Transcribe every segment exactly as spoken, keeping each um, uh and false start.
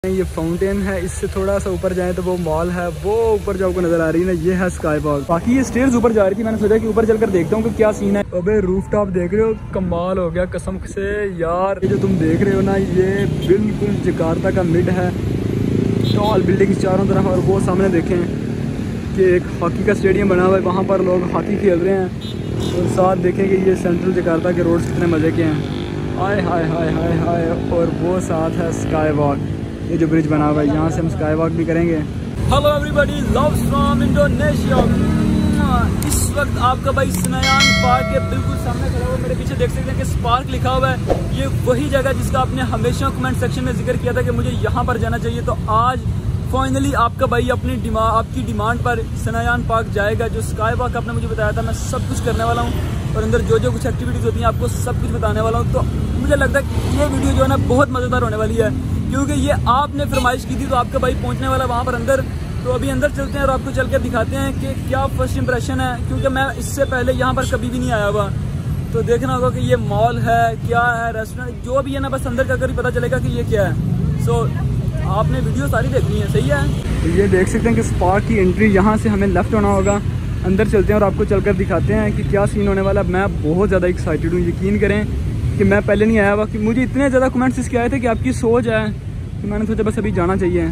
ये फाउंटेन है, इससे थोड़ा सा ऊपर जाए तो वो मॉल है, वो ऊपर जो आपको नजर आ रही है ना, ये है स्काई वॉक। बाकी ये स्टेयर्स ऊपर जा रही थी, मैंने सोचा कि ऊपर चलकर देखता हूँ कि क्या सीन है। अबे रूफटॉप देख रहे हो, कमाल हो गया कसम से यार। ये जो तुम देख रहे हो ना, ये बिल्कुल जकार्ता का मिड है, टॉल बिल्डिंग्स चारों तरफ। और वो सामने देखें कि एक हॉकी का स्टेडियम बना हुआ है, वहाँ पर लोग हॉकी खेल रहे हैं। और साथ देखें कि ये सेंट्रल जकार्ता के रोड्स कितने मज़े के हैं, हाय हाय हाय हाय हाय। और वो साथ है स्काई वॉक, ये जो ब्रिज बना हुआ है, यहाँ से हम स्काई वॉक भी करेंगे। Hello everybody, loves from Indonesia. इस वक्त आपका भाई सनायान पार्क के बिल्कुल सामने खड़ा हुआ, मेरे पीछे देख सकते हैं कि स्पार्क लिखा हुआ है। ये वही जगह जिसका आपने हमेशा कमेंट सेक्शन में जिक्र किया था कि मुझे यहाँ पर जाना चाहिए। तो आज फाइनली आपका भाई अपनी डिमांड आपकी डिमांड पर सनायान पार्क जाएगा। जो स्काई वॉक आपने मुझे बताया था, मैं सब कुछ करने वाला हूँ और अंदर जो जो कुछ एक्टिविटीज़ होती हैं आपको सब कुछ बताने वाला हूँ। तो मुझे लगता है कि ये वीडियो जो है ना बहुत मज़ेदार होने वाली है, क्योंकि ये आपने फरमाइश की थी तो आपका भाई पहुंचने वाला वहाँ पर अंदर। तो अभी अंदर चलते हैं और आपको चल के दिखाते हैं कि क्या फर्स्ट इंप्रेशन है, क्योंकि मैं इससे पहले यहाँ पर कभी भी नहीं आया हुआ। तो देखना होगा कि ये मॉल है, क्या है, रेस्टोरेंट जो भी है ना, बस अंदर जाकर ही पता चलेगा कि ये क्या है। सो आपने वीडियो सारी देखनी है, सही है। तो ये देख सकते हैं कि स्पार्क की एंट्री यहाँ से हमें लेफ्ट होना होगा। अंदर चलते हैं और आपको चलकर दिखाते हैं कि क्या सीन होने वाला है। मैं बहुत ज़्यादा एक्साइटेड हूँ, यकीन करें कि मैं पहले नहीं आया हुआ। कि मुझे इतने ज़्यादा कमेंट्स इसके आए थे कि आपकी सोच है, तो मैंने सोचा बस अभी जाना चाहिए।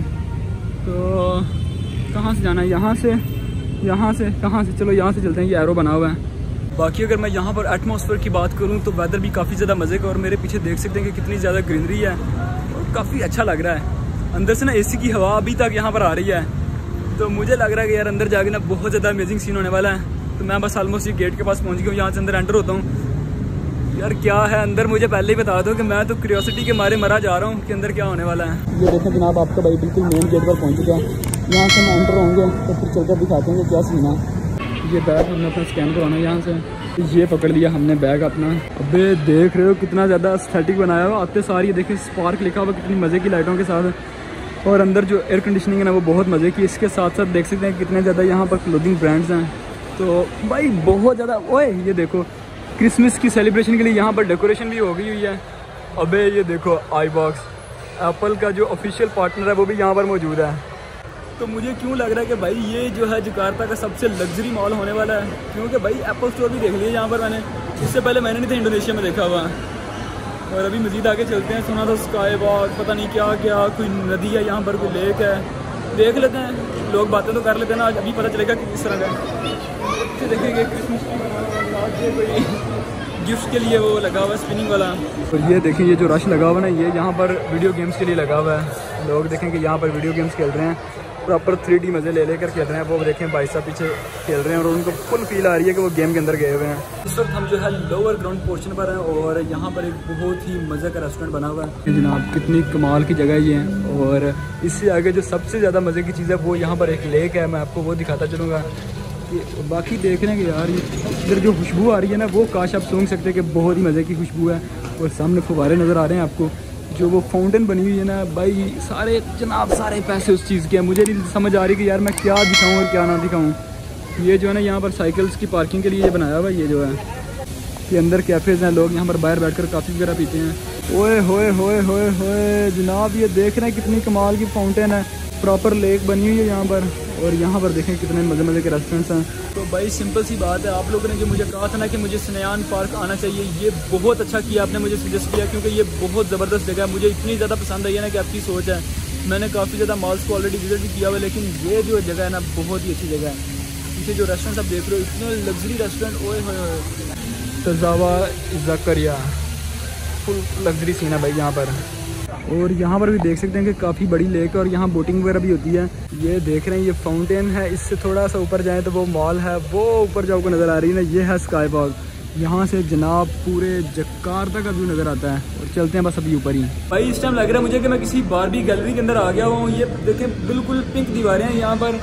तो कहाँ से जाना है, यहाँ से, यहाँ से, कहाँ से, चलो यहाँ से चलते हैं, ये एरो बना हुआ है। बाकी अगर मैं यहाँ पर एटमॉस्फेयर की बात करूँ तो वेदर भी काफ़ी ज़्यादा मज़े का, और मेरे पीछे देख सकते हैं कि कितनी ज़्यादा ग्रीनरी है और काफ़ी अच्छा लग रहा है। अंदर से ना एसी की हवा अभी तक यहाँ पर आ रही है, तो मुझे लग रहा है कि यार अंदर जाके ना बहुत ज़्यादा अमेजिंग सीन होने वाला है। तो मैं बस ऑलमोस्ट ये गेट के पास पहुँच गया हूँ, यहाँ से अंदर एंटर होता हूँ। यार क्या है अंदर, मुझे पहले ही बता दो कि मैं तो क्यूरियोसिटी के मारे मरा जा रहा हूँ कि अंदर क्या होने वाला है। ये देखें जनाब, आपका भाई बिल्कुल मेन गेट पर पहुँच चुका है। यहाँ से हम एंटर होंगे तो फिर चलकर दिखाते हैं कि क्या सीन है। ये बैग हमने अपना स्कैन करवाना है यहाँ से, ये पकड़ लिया हमने बैग अपना। अबे देख रहे हो कितना ज़्यादा एस्थेटिक बनाया हुआ, आते सारी ये देखिए स्पार्क लिखा हुआ कितनी मज़े की लाइटों के साथ। और अंदर जो एयर कंडीशनिंग है ना वो बहुत मज़े की। इसके साथ साथ देख सकते हैं कितने ज़्यादा यहाँ पर क्लोथिंग ब्रांड्स हैं। तो भाई बहुत ज़्यादा, ओए ये देखो क्रिसमस की सेलिब्रेशन के लिए यहाँ पर डेकोरेशन भी हो गई हुई है। अबे ये देखो आई बॉक्स, एप्पल का जो ऑफिशियल पार्टनर है वो भी यहाँ पर मौजूद है। तो मुझे क्यों लग रहा है कि भाई ये जो है जकार्ता का सबसे लग्जरी मॉल होने वाला है, क्योंकि भाई एप्पल स्टोर भी देख लिया यहाँ पर मैंने, इससे पहले मैंने नहीं था इंडोनेशिया में देखा हुआ। और अभी मज़ीद आगे चलते हैं, सुना था स्काई वॉक, पता नहीं क्या क्या, कोई नदी है यहाँ पर, कोई लेक है, देख लेते हैं। लोग बातें तो कर लेते हैं ना, आज अभी पता चलेगा कि किस तरह का। देखेंगे क्रिसमस ट्री कोई गिफ्ट के लिए वो लगा हुआ है स्पिनिंग वाला। और ये देखिए ये जो रश लगा हुआ है ना, ये यहाँ पर वीडियो गेम्स के लिए लगा हुआ है। लोग देखें कि यहाँ पर वीडियो गेम्स खेल रहे हैं, प्रॉपर थ्री डी मज़े ले लेकर खेल रहे हैं। वो देखें भाई साहब पीछे खेल रहे हैं और उनको फुल फील आ रही है कि वो गेम के अंदर गए हुए हैं। इस वक्त हम जो है लोअर ग्राउंड पोर्शन पर हैं और यहाँ पर एक बहुत ही मज़े का रेस्टोरेंट बना हुआ है। जनाब कितनी कमाल की जगह ये है। और इससे आगे जो सबसे ज़्यादा मज़े की चीज़ है वो यहाँ पर एक लेक है, मैं आपको वो दिखाता चलूँगा। बाकी देख रहे हैं कि यार इधर जो खुशबू आ रही है ना, वो काश आप सूंघ सकते हैं कि बहुत ही मज़े की खुशबू है। और सामने फुवारे नज़र आ रहे हैं आपको, जो वो फाउंटेन बनी हुई है ना भाई, सारे जनाब सारे पैसे उस चीज़ के हैं। मुझे नहीं समझ आ रही कि यार मैं क्या दिखाऊं और क्या ना दिखाऊं। ये जो है ना यहाँ पर साइकिल्स की पार्किंग के लिए ये बनाया हुआ है। ये जो है ये अंदर कैफ़ेज़ हैं, लोग यहाँ पर बाहर बैठकर कॉफ़ी वगैरह पीते हैं। ओए होए होए होए होए जनाब, ये देख रहे हैं कितनी कमाल की फाउंटेन है, प्रॉपर लेक बनी हुई है यहाँ पर। और यहाँ पर देखें कितने मज़े मज़े के रेस्टोरेंट्स हैं। तो भाई सिंपल सी बात है, आप लोगों ने जो मुझे कहा था ना कि मुझे सनायान पार्क आना चाहिए, ये बहुत अच्छा किया आपने मुझे सजेस्ट किया, क्योंकि ये बहुत ज़बरदस्त जगह है। मुझे इतनी ज़्यादा पसंद आई है ना कि आपकी सोच है। मैंने काफ़ी ज़्यादा मॉल्स को ऑलरेडी विजिट भी किया हुआ है, लेकिन ये जो जगह है ना बहुत ही अच्छी जगह है। पीछे जो रेस्टोरेंट्स आप देख रहे हो, इतने लग्जरी रेस्टोरेंट, ओए होए। तजावा ज़करिया, फुल लग्जरी सीन है भाई यहाँ पर। और यहाँ पर भी देख सकते हैं कि काफ़ी बड़ी लेक है और यहाँ बोटिंग वगैरह भी होती है। ये देख रहे हैं ये फाउंटेन है, इससे थोड़ा सा ऊपर जाए तो वो मॉल है, वो ऊपर जो आपको नज़र आ रही है ना, ये है स्काई वॉक। यहाँ से जनाब पूरे जकार्ता का व्यू नज़र आता है। और चलते हैं बस अभी ऊपर ही। भाई इस टाइम लग रहा है मुझे कि मैं किसी बारबी गैलरी के अंदर आ गया हूँ। ये देखें बिल्कुल पिंक दीवारें हैं यहाँ पर।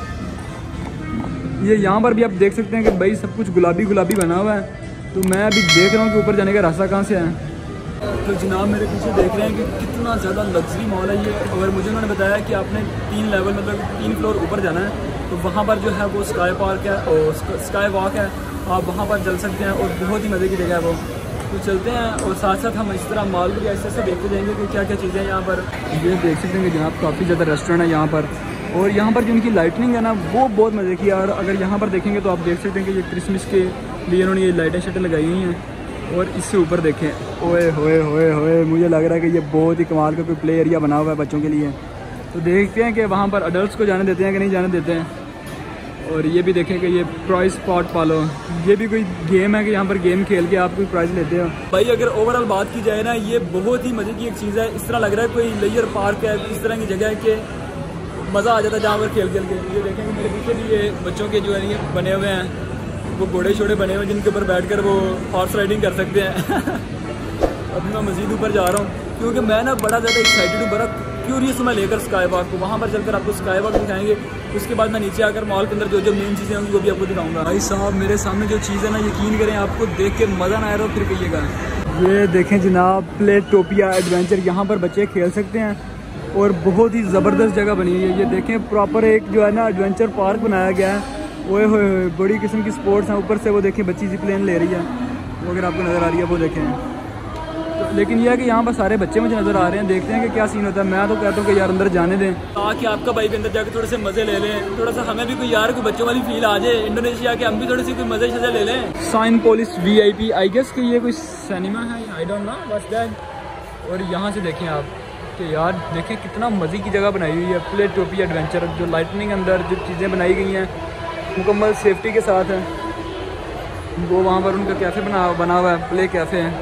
ये यहाँ पर भी आप देख सकते हैं कि भाई सब कुछ गुलाबी गुलाबी बना हुआ है। तो मैं अभी देख रहा हूँ कि ऊपर जाने का रास्ता कहाँ से है। तो जनाब मेरे पीछे देख रहे हैं कि कितना ज़्यादा लग्जरी मॉल है ये। और मुझे उन्होंने बताया कि आपने तीन लेवल मतलब तीन फ्लोर ऊपर जाना है, तो वहाँ पर जो है वो स्काई पार्क है और स्काई वॉक है, आप वहाँ पर चल सकते हैं और बहुत ही मज़े की जगह है वो। तो चलते हैं और साथ साथ हम इस तरह माल भी ऐसे ऐसे देखते जाएंगे कि क्या क्या चीज़ें हैं यहाँ पर। ये देख सकते हैं कि जनाब काफ़ी ज़्यादा रेस्टोरेंट है यहाँ पर, और यहाँ पर जो उनकी लाइटनिंग है ना वो बहुत मज़े की है। और अगर यहाँ पर देखेंगे तो आप देख सकते हैं कि ये क्रिसमस के लिए उन्होंने ये लाइटें शटें लगाई हुई हैं। और इससे ऊपर देखें, ओए होए होए होए, मुझे लग रहा है कि ये बहुत ही कमाल का कोई प्ले एरिया बना हुआ है बच्चों के लिए। तो देखते हैं कि वहाँ पर अडल्ट्स को जाने देते हैं कि नहीं जाने देते हैं। और ये भी देखें कि ये प्राइज स्पॉट पालो, ये भी कोई गेम है कि यहाँ पर गेम खेल के आप कोई प्राइज़ लेते हो। भाई अगर ओवरऑल बात की जाए ना, ये बहुत ही मज़े की एक चीज़ है। इस तरह लग रहा है कोई लेयर पार्क है, इस तरह की जगह है कि मज़ा आ जाता है जहाँ पर खेल खेल के। ये देखें मेरे पीछे भी ये बच्चों के जो है ये बने हुए हैं, वो घोड़े छोड़े बने हुए हैं जिनके ऊपर बैठकर वो हॉर्स राइडिंग कर सकते हैं। अभी मैं मज़ीद ऊपर जा रहा हूँ क्योंकि मैं ना बड़ा ज़्यादा एक्साइटेड हूँ, बड़ा क्यूरियस हूँ मैं लेकर स्काई वॉक को। वहाँ पर चलकर आपको स्काई वॉक दिखाएंगे, उसके बाद मैं नीचे आकर मॉल के अंदर जो जो मेन चीज़ें होंगी वो भी आपको दिखाऊंगा। भाई साहब मेरे सामने जो चीज़ है ना, यकीन करें आपको देख के मज़ा ना आया तो फिर कहिएगा। ये देखें जनाब, प्लेटोपिया एडवेंचर, यहाँ पर बच्चे खेल सकते हैं और बहुत ही ज़बरदस्त जगह बनी हुई है। ये देखें प्रॉपर एक जो है ना एडवेंचर पार्क बनाया गया है। ओए होए बड़ी किस्म की स्पोर्ट्स हैं। ऊपर से वो देखें बच्ची जी प्लेन ले रही है, वो अगर आपको नज़र आ रही है वो देखें। तो लेकिन यह है कि यहाँ पर सारे बच्चे मुझे नज़र आ रहे हैं, देखते हैं कि क्या सीन होता है। मैं तो कहता हूँ कि यार अंदर जाने दें, ताकि आपका बाइक अंदर जाकर थोड़े से मज़े ले लें, थोड़ा सा हमें भी कोई यार कोई बच्चों वाली फील आ जाए। इंडोनेशिया के हम भी थोड़ी सी कोई मज़े शज़े ले लें। Cinepolis V I P, I guess कि ये कोई सिनेमा है, I don't know what's that. और यहाँ से देखें आप कि यार देखें कितना मज़े की जगह बनाई हुई है। प्लेटोपिया एडवेंचर, जो लाइटनिंग अंदर जो चीज़ें बनाई गई हैं मुकम्मल सेफ्टी के साथ है। वो वहाँ पर उनका कैफ़े बना बना हुआ है, प्ले कैफ़े है।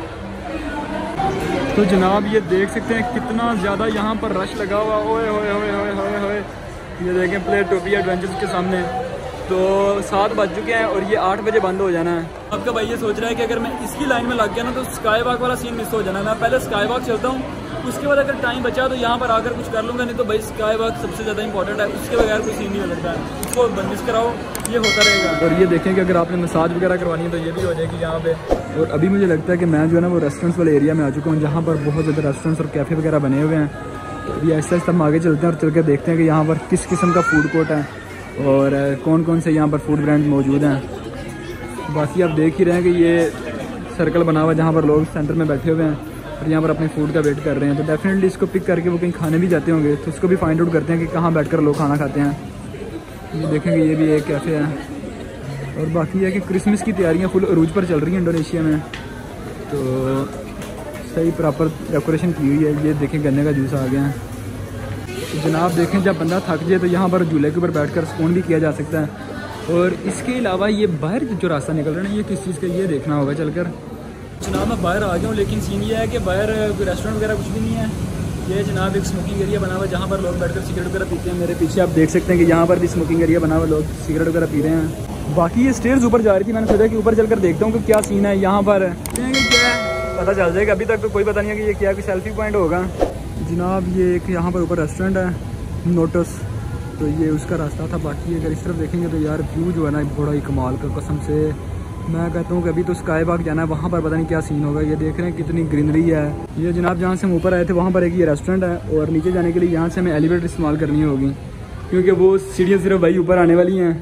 तो जनाब ये देख सकते हैं कितना ज़्यादा यहाँ पर रश लगा हुआ। ओए होए होए होए होए होए, ये देखें प्लेटोपिया एडवेंचर्स के सामने। तो सात बज चुके हैं और ये आठ बजे बंद हो जाना है। आपका भाई ये सोच रहा है कि अगर मैं इसकी लाइन में लग गया ना तो स्काई वॉक वाला सीन मिस हो जाना। मैं पहले स्काई वॉक चलता हूँ, उसके बाद अगर टाइम बचा तो यहाँ पर आकर कुछ कर लूँगा, नहीं तो भाई स्काई वॉक सबसे ज़्यादा इंपॉर्टेंट है, उसके बगैर कोई सीन नहीं हो सकता है। इसको बंदिश कराओ, ये होता रहेगा। और ये देखें कि अगर आपने मसाज वगैरह करवानी है तो ये भी हो जाएगी यहाँ पे। और अभी मुझे लगता है कि मैं जो है ना वो रेस्टोरेंट्स वाले एरिया में आ चुका हूँ, जहाँ पर बहुत ज़्यादा रेस्टोरेंट्स और कैफ़े वगैरह बने हुए हैं। तो अभी ऐसे ऐसे हम आगे चलते हैं और चल के देखते हैं कि यहाँ पर किस किस्म का फूड कोर्ट है और कौन कौन से यहाँ पर फूड ब्रांड मौजूद हैं। बाकी आप देख ही रहे हैं कि ये सर्कल बना हुआ है जहाँ पर लोग सेंटर में बैठे हुए हैं और यहाँ पर अपने फूड का वेट कर रहे हैं। तो डेफिनेटली इसको पिक करके वो कहीं खाने भी जाते होंगे, तो उसको भी फाइंड आउट करते हैं कि कहाँ बैठकर लोग खाना खाते हैं। ये देखेंगे ये भी एक कैफ़े है। और बाकी है कि क्रिसमस की तैयारियां फुल अरूज पर चल रही हैं इंडोनेशिया में, तो सही प्रॉपर डेकोरेशन की हुई है। ये देखें गन्ने का जूस आ गया है। तो जनाब देखें जब बंदा थक जाए तो यहाँ पर झूले के ऊपर बैठकर सुकून भी किया जा सकता है। और इसके अलावा ये बाहर जो रास्ता निकल रहा है ना, ये किस चीज़ का ये देखना होगा चलकर। जनाब मैं बाहर आ गया हूँ, लेकिन सीन ये है कि बाहर कोई रेस्टोरेंट वगैरह कुछ भी नहीं है। ये जनाब एक स्मोकिंग एरिया बना हुआ है जहाँ पर लोग बैठकर सिगरेट वगैरह पीते हैं। मेरे पीछे आप देख सकते हैं कि यहाँ पर भी स्मोकिंग एरिया बना हुआ, लोग सिगरेट वगैरह पी रहे हैं। बाकी ये स्टेयर्स ऊपर जा रही थी, मैंने सोचा कि ऊपर चलकर देखता हूँ कि क्या सीन है यहाँ पर, क्या है पता चल जाएगा। अभी तक तो कोई पता नहीं है कि ये क्या कोई सेल्फी पॉइंट होगा। जनाब ये एक यहाँ पर ऊपर रेस्टोरेंट है नोटस, तो ये उसका रास्ता था। बाकी अगर इस तरफ देखेंगे तो यार व्यू जो है ना बड़ा ही कमाल का, कसम से मैं कहता हूँ कि अभी तो स्काई वॉक जाना है, वहाँ पर पता नहीं क्या सीन होगा। ये देख रहे हैं कितनी ग्रीनरी है। ये जनाब जहाँ से हम ऊपर आए थे वहाँ पर एक ये रेस्टोरेंट है और नीचे जाने के लिए यहाँ से हमें एलिवेटर इस्तेमाल करनी होगी क्योंकि वो सीढ़ियाँ सिर्फ वही ऊपर आने वाली हैं।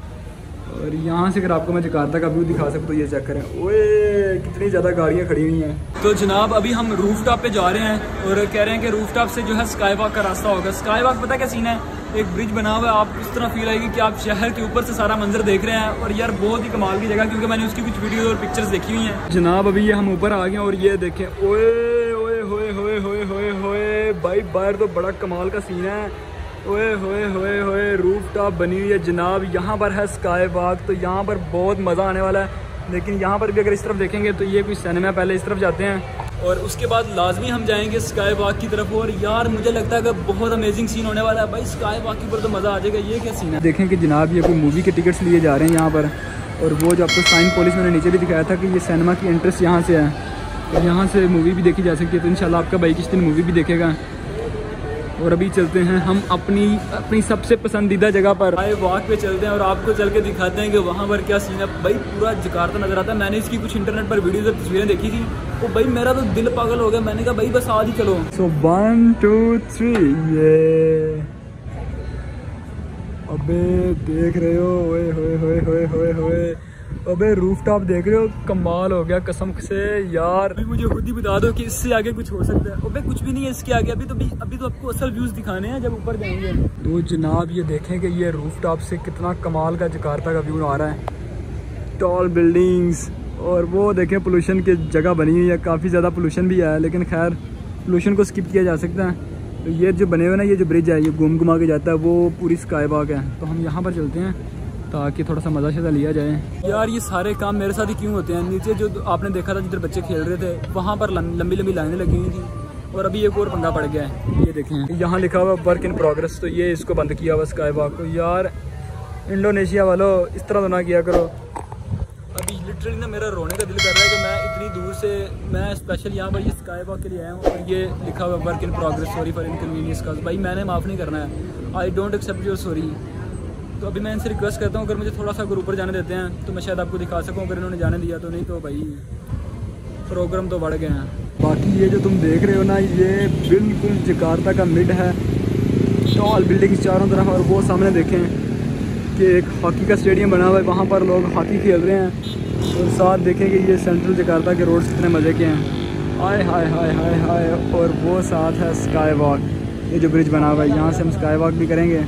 और यहाँ से अगर आपको मैं जकार्ता का व्यू दिखा सकूँ तो ये चेक करें, ओए कितनी ज़्यादा गाड़ियाँ खड़ी हुई हैं। तो जनाब अभी हम रूफ टॉप पे जा रहे हैं और कह रहे हैं कि रूफ टॉप से जो है स्काई वॉक का रास्ता होगा। स्काई वॉक पता क्या सीन है, एक ब्रिज बना हुआ है, आप इस तरह फील आएगी कि आप शहर के ऊपर से सारा मंजर देख रहे हैं। और यार बहुत ही कमाल की जगह, क्योंकि मैंने उसकी कुछ वीडियो और पिक्चर्स देखी हुई हैं। जनाब अभी ये हम ऊपर आ गए और ये देखें, ओए ओए होए होए होए होए होए भाई बाहर तो बड़ा कमाल का सीन है। ओए होए होए होए रूफ टॉप बनी हुई है जनाब, यहाँ पर है स्काई वॉक, तो यहाँ पर बहुत मज़ा आने वाला है। लेकिन यहाँ पर भी अगर इस तरफ देखेंगे तो ये कोई सिनेमा, पहले इस तरफ जाते हैं और उसके बाद लाजमी हम जाएंगे स्काई वॉक की तरफ। और यार मुझे लगता है कि बहुत अमेजिंग सीन होने वाला है भाई, स्काई वॉक के ऊपर तो मज़ा आ जाएगा। ये क्या सीन है, देखें कि जनाब ये कोई मूवी के टिकट्स लिए जा रहे हैं यहाँ पर। और वो जो आपको साइन पोलिस मैंने नीचे भी दिखाया था कि ये सिनेमा की एंट्रेंस यहाँ से है और यहाँ से मूवी भी देखी जा सकती है। तो इंशाल्लाह आपका भाई किस दिन मूवी भी देखेगा। और अभी चलते हैं हम अपनी अपनी सबसे पसंदीदा जगह पर, भाई वॉक पे चलते हैं और आपको चल के दिखाते हैं कि वहाँ पर क्या सीन है। भाई पूरा जकार्ता नजर आता है। मैंने इसकी कुछ इंटरनेट पर वीडियोज और तस्वीरें देखी थी, तो भाई मेरा तो दिल पागल हो गया। मैंने कहा भाई बस आज ही चलो। सो वन टू थ्री, ये अबे देख रहे हो, ओए होए होए होए होए होए अबे रूफटॉप देख रहे हो, कमाल हो गया कसम से यार। अभी मुझे खुद ही बता दो कि इससे आगे कुछ हो सकता है। अबे कुछ भी नहीं है इसके आगे, अभी तो भी अभी तो आपको असल व्यूज दिखाने हैं जब ऊपर जाएंगे। तो जनाब ये देखें कि ये रूफटॉप से कितना कमाल का जकार्ता का व्यू आ रहा है, टॉल बिल्डिंग्स, और वो देखें पोल्यूशन की जगह बनी हुई है, काफ़ी ज़्यादा पोल्यूशन भी है, लेकिन खैर पोल्यूशन को स्किप किया जा सकता है। तो ये जो बने हुए ना, ये जो ब्रिज है ये घूम घुमा के जाता है, वो पूरी स्काई वॉक है। तो हम यहाँ पर चलते हैं ताकि थोड़ा सा मज़ा शज़ा लिया जाए। यार ये सारे काम मेरे साथ ही क्यों होते हैं? नीचे जो आपने देखा था जिधर बच्चे खेल रहे थे, वहाँ पर लंबी लंबी लाइनें लगी हुई थी, और अभी एक और पंगा पड़ गया है। ये देखें यहाँ लिखा हुआ वर्क इन प्रोग्रेस, तो ये इसको बंद किया हुआ स्काई वॉक को। यार इंडोनेशिया वालों इस तरह तो ना किया करो। अभी लिटरली ना मेरा रोने का दिल कर रहा है कि मैं इतनी दूर से मैं स्पेशल यहाँ पर ये स्काई वॉक के लिए आया हूँ, और ये लिखा हुआ work in progress, sorry for inconvenience का। भाई मैंने माफ़ नहीं करना है, I don't accept your sorry. तो अभी मैं इनसे रिक्वेस्ट करता हूँ अगर मुझे थोड़ा सा अगर ऊपर जाने देते हैं तो मैं शायद आपको दिखा सकूँ, अगर इन्होंने जाने दिया तो। नहीं तो भाई प्रोग्राम तो बढ़ गए हैं। बाकी ये जो तुम देख रहे हो ना, ये बिल्कुल जकार्ता का मिड है, टॉल बिल्डिंग्स चारों तरफ, और वो सामने देखें कि एक हॉकी का स्टेडियम बना हुआ है, वहाँ पर लोग हॉकी खेल रहे हैं, और साथ देखें कि ये सेंट्रल जकार्ता के रोड्स कितने मज़े के हैं। हाय हाय हाय हाय हाय। और वो साथ है स्काई वॉक, ये जो ब्रिज बना हुआ है, यहाँ से हम स्काई वॉक भी करेंगे।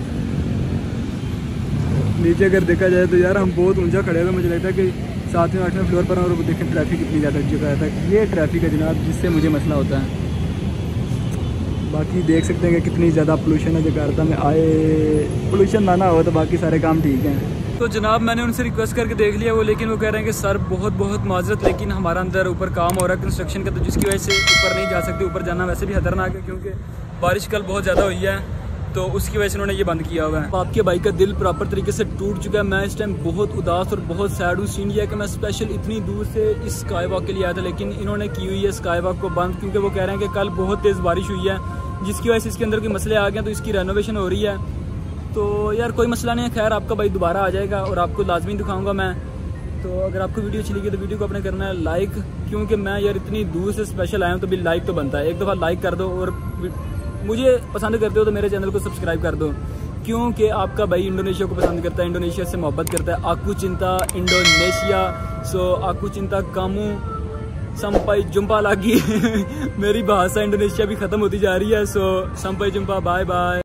नीचे अगर देखा जाए तो यार हम बहुत ऊंचा खड़े हुए, मुझे लगता है कि सातवें आठवें फ्लोर पर, और वो देखें ट्रैफिक कितनी ज़्यादा जगह तक, ये ट्रैफिक है जनाब जिससे मुझे मसला होता है। बाकी देख सकते हैं कि कितनी ज़्यादा पोल्यूशन है जकार्ता में। आए पोल्यूशन ना ना हो तो बाकी सारे काम ठीक हैं। तो जनाब मैंने उनसे रिक्वेस्ट करके देख लिया वो, लेकिन वो कह रहे हैं कि सर बहुत बहुत माजरत, लेकिन हमारा अंदर ऊपर काम हो रहा है कंस्ट्रक्शन का, तो जिसकी वजह से ऊपर नहीं जा सकते। ऊपर जाना वैसे भी खतरनाक है क्योंकि बारिश कल बहुत ज़्यादा हुई है, तो उसकी वजह से उन्होंने ये बंद किया हुआ है। आपके भाई का दिल प्रॉपर तरीके से टूट चुका है। मैं इस टाइम बहुत उदास और बहुत सैड हूँ। सीन ये है कि मैं स्पेशल इतनी दूर से इस स्काई वॉक के लिए आया था, लेकिन इन्होंने की हुई है स्काई वॉक को बंद, क्योंकि वो कह रहे हैं कि कल बहुत तेज़ बारिश हुई है जिसकी वजह से इसके अंदर कोई मसले आ गए, तो इसकी रेनोवेशन हो रही है। तो यार कोई मसला नहीं है, खैर आपका भाई दोबारा आ जाएगा और आपको लाजमी दिखाऊँगा मैं। तो अगर आपको वीडियो अच्छी लगी तो वीडियो को अपने करना है लाइक, क्योंकि मैं यार इतनी दूर से स्पेशल आया हूँ तो भी लाइक तो बनता है। एक दफ़ा लाइक कर दो, और मुझे पसंद करते हो तो मेरे चैनल को सब्सक्राइब कर दो, क्योंकि आपका भाई इंडोनेशिया को पसंद करता है, इंडोनेशिया से मोहब्बत करता है। आकू चिंता इंडोनेशिया, सो आकू चिंता कामू संपाई जुम्पा लागी। मेरी भाषा इंडोनेशिया भी ख़त्म होती जा रही है। सो संपाई जुम्पा, बाय बाय।